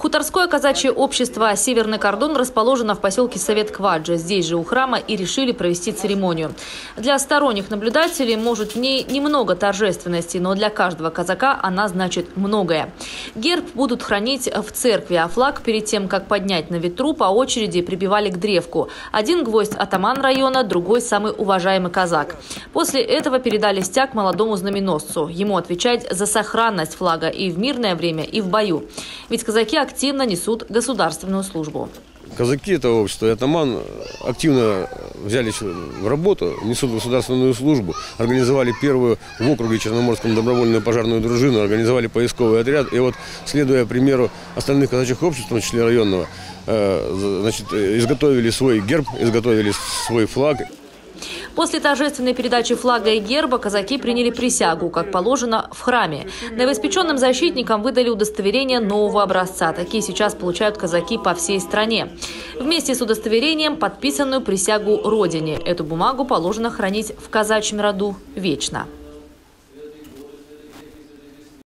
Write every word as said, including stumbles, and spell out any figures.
Хуторское казачье общество «Северный кордон» расположено в поселке Совет-Кваджи. Здесь же у храма и решили провести церемонию. Для сторонних наблюдателей, может, в ней немного торжественности, но для каждого казака она значит многое. Герб будут хранить в церкви, а флаг перед тем, как поднять на ветру, по очереди прибивали к древку. Один гвоздь атаман района, другой самый уважаемый казак. После этого передали стяг молодому знаменосцу. Ему отвечать за сохранность флага и в мирное время, и в бою. Ведь казаки активно несут государственную службу. Казаки этого общества и атаман активно взялись в работу, несут государственную службу, организовали первую в округе Черноморском добровольную пожарную дружину, организовали поисковый отряд. И вот, следуя примеру остальных казачьих обществ, в том числе районного, значит, изготовили свой герб, изготовили свой флаг. После торжественной передачи флага и герба казаки приняли присягу, как положено, в храме. Новоиспеченным защитникам выдали удостоверение нового образца. Такие сейчас получают казаки по всей стране. Вместе с удостоверением подписанную присягу Родине. Эту бумагу положено хранить в казачьем роду вечно.